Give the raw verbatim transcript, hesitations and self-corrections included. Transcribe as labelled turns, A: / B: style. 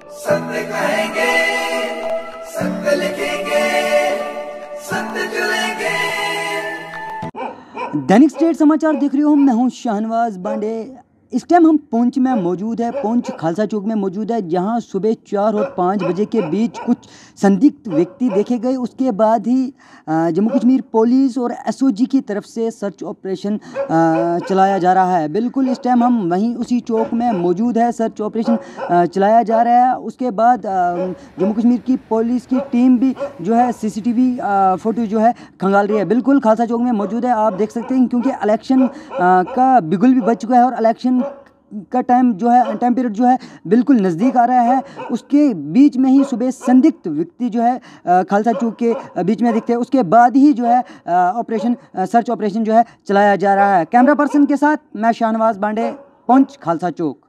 A: सत्य कहेंगे, सत्य लिखेंगे, सत्य चलेंगे।
B: दैनिक स्टेट समाचार देख रहे हो, मैं हूं शाहनवाज बांडे। इस टाइम हम पुंछ में मौजूद है, पुंछ खालसा चौक में मौजूद है, जहां सुबह चार और पाँच बजे के बीच कुछ संदिग्ध व्यक्ति देखे गए। उसके बाद ही जम्मू कश्मीर पुलिस और एसओजी की तरफ से सर्च ऑपरेशन चलाया जा रहा है। बिल्कुल इस टाइम हम वहीं उसी चौक में मौजूद है, सर्च ऑपरेशन चलाया जा रहा है। उसके बाद जम्मू कश्मीर की पुलिस की टीम भी जो है सीसीटीवी फोटो जो है खंगाल रही है। बिल्कुल खालसा चौक में मौजूद है, आप देख सकते हैं, क्योंकि इलेक्शन का बिगुल भी बज चुका है और इलेक्शन का टाइम जो है टाइम पीरियड जो है बिल्कुल नज़दीक आ रहा है। उसके बीच में ही सुबह संदिग्ध व्यक्ति जो है खालसा चौक के बीच में दिखते हैं। उसके बाद ही जो है ऑपरेशन सर्च ऑपरेशन जो है चलाया जा रहा है। कैमरा पर्सन के साथ मैं शाहनवाज बांडे, पुंछ खालसा चौक।